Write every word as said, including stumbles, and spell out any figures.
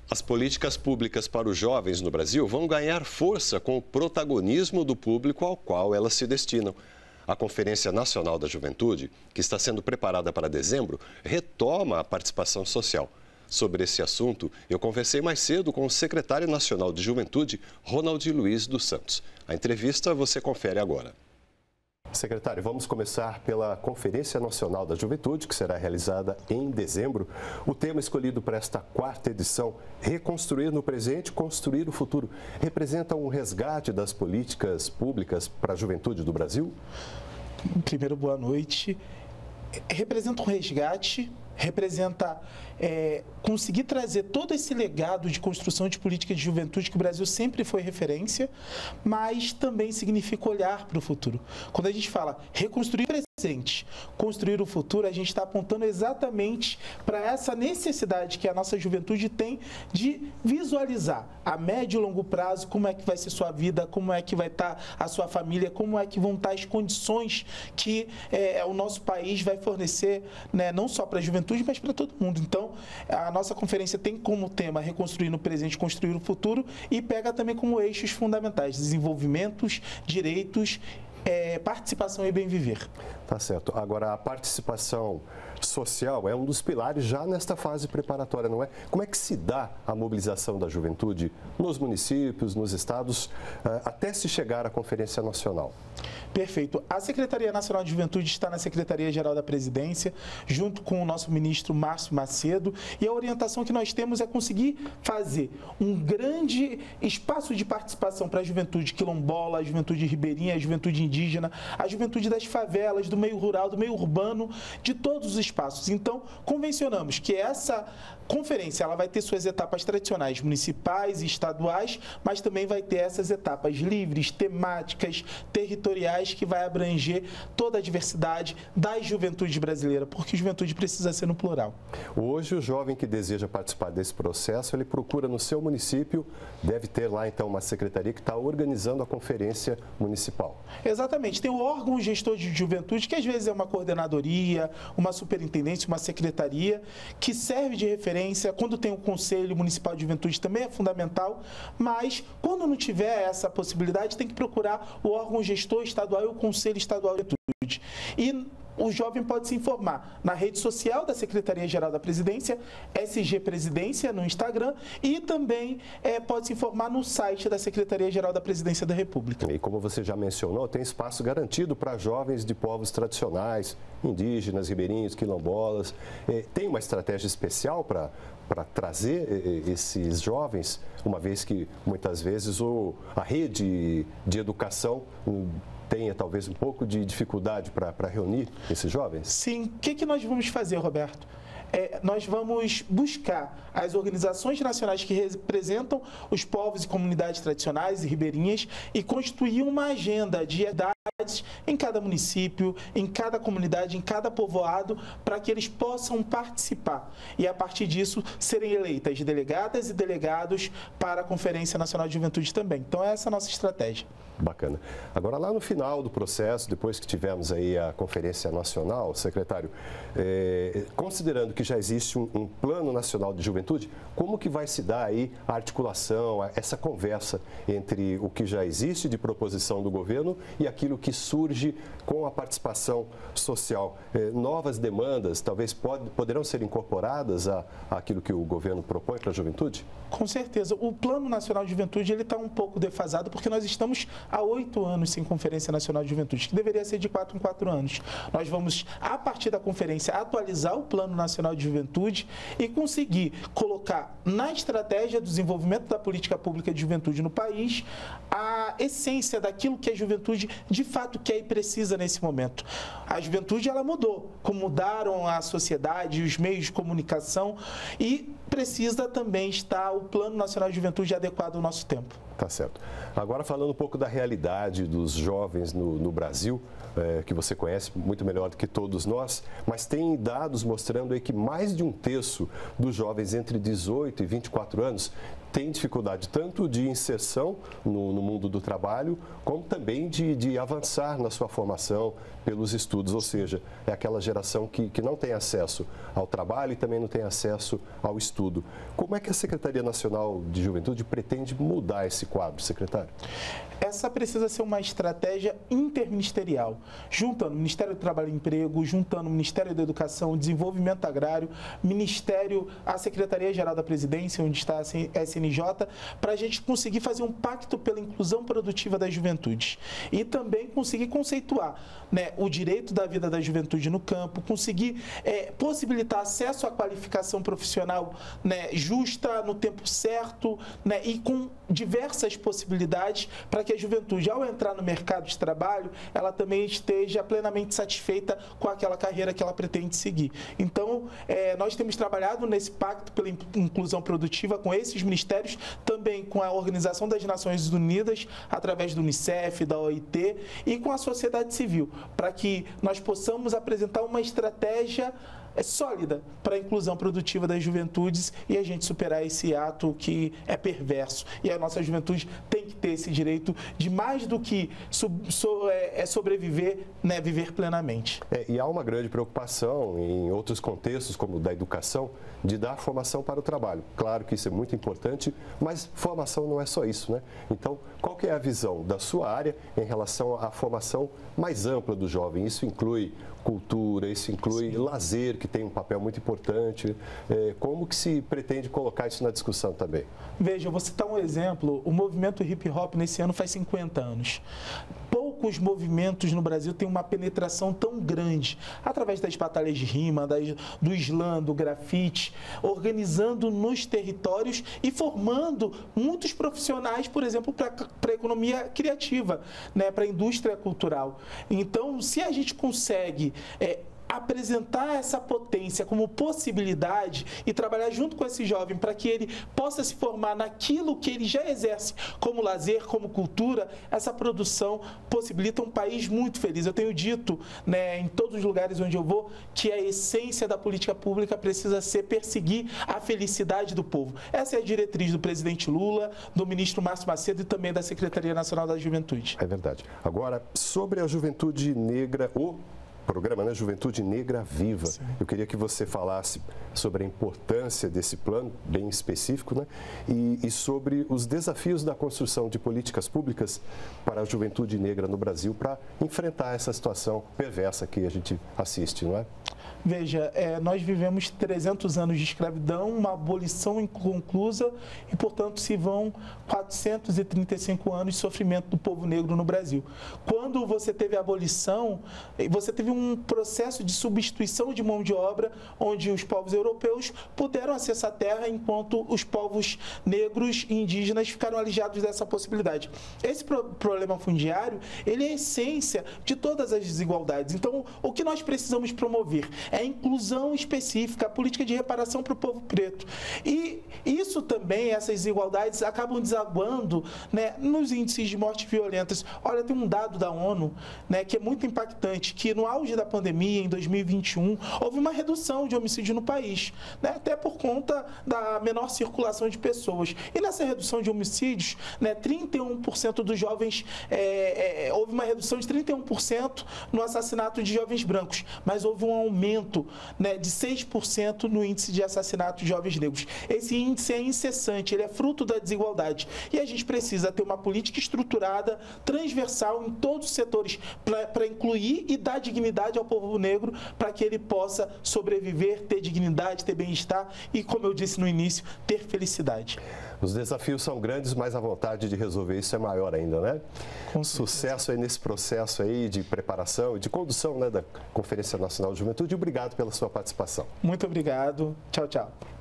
As políticas públicas para os jovens no Brasil vão ganhar força com o protagonismo do público ao qual elas se destinam. A Conferência Nacional da Juventude, que está sendo preparada para dezembro, retoma a participação social. Sobre esse assunto, eu conversei mais cedo com o secretário nacional de Juventude, Ronald Luiz dos Santos. A entrevista você confere agora. Secretário, vamos começar pela Conferência Nacional da Juventude, que será realizada em dezembro. O tema escolhido para esta quarta edição, Reconstruir no Presente, Construir o Futuro, representa um resgate das políticas públicas para a juventude do Brasil? Primeiro, boa noite. Representa um resgate, representa é, conseguir trazer todo esse legado de construção de política de juventude que o Brasil sempre foi referência, mas também significa olhar para o futuro. Quando a gente fala reconstruir o presente, construir o futuro, a gente está apontando exatamente para essa necessidade que a nossa juventude tem de visualizar a médio e longo prazo como é que vai ser sua vida, como é que vai estar a sua família, como é que vão estar as condições que é, o nosso país vai fornecer, né, não só para a juventude, mas para todo mundo. Então, a nossa conferência tem como tema reconstruir no presente, construir o futuro e pega também como eixos fundamentais, desenvolvimentos, direitos, é, participação e bem viver. Tá certo. Agora, a participação social é um dos pilares já nesta fase preparatória, não é? Como é que se dá a mobilização da juventude nos municípios, nos estados, até se chegar à Conferência Nacional? Perfeito. A Secretaria Nacional de Juventude está na Secretaria-Geral da Presidência, junto com o nosso ministro Márcio Macedo, e a orientação que nós temos é conseguir fazer um grande espaço de participação para a juventude quilombola, a juventude ribeirinha, a juventude indígena, a juventude das favelas, do meio rural, do meio urbano, de todos os espaços. Então, convencionamos que essa conferência ela vai ter suas etapas tradicionais, municipais e estaduais, mas também vai ter essas etapas livres, temáticas, territoriais, que vai abranger toda a diversidade das juventudes brasileiras, porque a juventude precisa ser no plural. Hoje, o jovem que deseja participar desse processo, ele procura no seu município, deve ter lá, então, uma secretaria que está organizando a conferência municipal. Exatamente. Tem o órgão gestor de juventude, que às vezes é uma coordenadoria, uma superintendência, uma secretaria, que serve de referência. Quando tem o Conselho Municipal de Juventude também é fundamental, mas quando não tiver essa possibilidade, tem que procurar o órgão gestor estadual e o Conselho Estadual de Juventude. E o jovem pode se informar na rede social da Secretaria-Geral da Presidência, S G Presidência, no Instagram, e também é, pode se informar no site da Secretaria-Geral da Presidência da República. E como você já mencionou, tem espaço garantido para jovens de povos tradicionais, indígenas, ribeirinhos, quilombolas. Tem uma estratégia especial para para trazer esses jovens, uma vez que muitas vezes o, a rede de educação tenha talvez um pouco de dificuldade para reunir esses jovens? Sim. O que, que nós vamos fazer, Roberto? É, nós vamos buscar as organizações nacionais que representam os povos e comunidades tradicionais e ribeirinhas e constituir uma agenda de idades em cada município, em cada comunidade, em cada povoado, para que eles possam participar e, a partir disso, serem eleitas delegadas e delegados para a Conferência Nacional de Juventude também. Então, essa é a nossa estratégia. Bacana. Agora, lá no final do processo, depois que tivermos aí a Conferência Nacional, secretário, é, considerando que já existe um, um Plano Nacional de Juventude, como que vai se dar aí a articulação, essa conversa entre o que já existe de proposição do governo e aquilo que surge com a participação social? É, novas demandas talvez pode, poderão ser incorporadas a, a aquilo que o governo propõe para a juventude? Com certeza. O Plano Nacional de Juventude ele está um pouco defasado porque nós estamos há oito anos sem Conferência Nacional de Juventude, que deveria ser de quatro em quatro anos. Nós vamos, a partir da conferência, atualizar o Plano Nacional de Juventude e conseguir colocar na estratégia do desenvolvimento da política pública de juventude no país a essência daquilo que a juventude de fato quer e precisa nesse momento. A juventude ela mudou, como mudaram a sociedade, os meios de comunicação, e precisa também estar o Plano Nacional de Juventude adequado ao nosso tempo. Tá certo. Agora, falando um pouco da realidade dos jovens no, no Brasil, é, que você conhece muito melhor do que todos nós, mas tem dados mostrando aí que mais de um terço dos jovens entre dezoito e vinte e quatro anos tem dificuldade tanto de inserção no, no mundo do trabalho, como também de, de avançar na sua formação, pelos estudos, ou seja, é aquela geração que, que não tem acesso ao trabalho e também não tem acesso ao estudo. Como é que a Secretaria Nacional de Juventude pretende mudar esse quadro, secretário? Essa precisa ser uma estratégia interministerial, juntando o Ministério do Trabalho e Emprego, juntando o Ministério da Educação, Desenvolvimento Agrário, Ministério, a Secretaria-Geral da Presidência, onde está a S N J, para a gente conseguir fazer um pacto pela inclusão produtiva das juventudes e também conseguir conceituar, né, o direito da vida da juventude no campo, conseguir é, possibilitar acesso à qualificação profissional, né, justa, no tempo certo, né, e com diversas possibilidades para que a juventude, ao entrar no mercado de trabalho, ela também esteja plenamente satisfeita com aquela carreira que ela pretende seguir. Então, é, nós temos trabalhado nesse pacto pela inclusão produtiva com esses ministérios, também com a Organização das Nações Unidas, através do Unicef, da O I T e com a sociedade civil, para que nós possamos apresentar uma estratégia é sólida para a inclusão produtiva das juventudes e a gente superar esse ato que é perverso. E a nossa juventude tem que ter esse direito de mais do que sub, so, é, é sobreviver, né, viver plenamente. É, e há uma grande preocupação em outros contextos, como o da educação, de dar formação para o trabalho. Claro que isso é muito importante, mas formação não é só isso, né? Então, qual que é a visão da sua área em relação à formação mais ampla do jovem? Isso inclui cultura, isso inclui Sim. lazer, que tem um papel muito importante. É, como que se pretende colocar isso na discussão também? Veja, eu vou citar um exemplo. O movimento hip hop nesse ano faz cinquenta anos. Poucos movimentos no Brasil têm uma penetração tão grande, através das batalhas de rima, das, do slam, do grafite, organizando nos territórios e formando muitos profissionais, por exemplo, para a economia criativa, né, para a indústria cultural. Então, se a gente consegue É, apresentar essa potência como possibilidade e trabalhar junto com esse jovem para que ele possa se formar naquilo que ele já exerce como lazer, como cultura, essa produção possibilita um país muito feliz. Eu tenho dito, né, em todos os lugares onde eu vou, que a essência da política pública precisa ser perseguir a felicidade do povo. Essa é a diretriz do presidente Lula, do ministro Márcio Macedo e também da Secretaria Nacional da Juventude. É verdade. Agora, sobre a juventude negra, o programa, né, Juventude Negra Viva. Sim. Eu queria que você falasse sobre a importância desse plano, bem específico, né, e, e sobre os desafios da construção de políticas públicas para a juventude negra no Brasil para enfrentar essa situação perversa que a gente assiste, não é? Veja, é, nós vivemos trezentos anos de escravidão, uma abolição inconclusa e, portanto, se vão quatrocentos e trinta e cinco anos de sofrimento do povo negro no Brasil. Quando você teve a abolição, você teve um processo de substituição de mão de obra, onde os povos europeus puderam acessar a terra, enquanto os povos negros e indígenas ficaram alijados dessa possibilidade. Esse pro problema fundiário, ele é a essência de todas as desigualdades. Então, o que nós precisamos promover é a inclusão específica, a política de reparação para o povo preto. E isso também, essas desigualdades, acabam desaguando, né, nos índices de mortes violentas. Olha, tem um dado da ONU, né, que é muito impactante, que no auge da pandemia, em dois mil e vinte e um, houve uma redução de homicídio no país, né, até por conta da menor circulação de pessoas. E nessa redução de homicídios, né, trinta e um por cento dos jovens, é, é, houve uma redução de trinta e um por cento no assassinato de jovens brancos, mas houve um aumento, né, de seis por cento no índice de assassinato de jovens negros. Esse índice é incessante, ele é fruto da desigualdade. E a gente precisa ter uma política estruturada, transversal em todos os setores, para incluir e dar dignidade ao povo negro, para que ele possa sobreviver, ter dignidade, ter bem-estar e, como eu disse no início, ter felicidade. Os desafios são grandes, mas a vontade de resolver isso é maior ainda, né? Com sucesso aí nesse processo aí de preparação e de condução, né, da Conferência Nacional de Juventude. Obrigado pela sua participação. Muito obrigado. Tchau, tchau.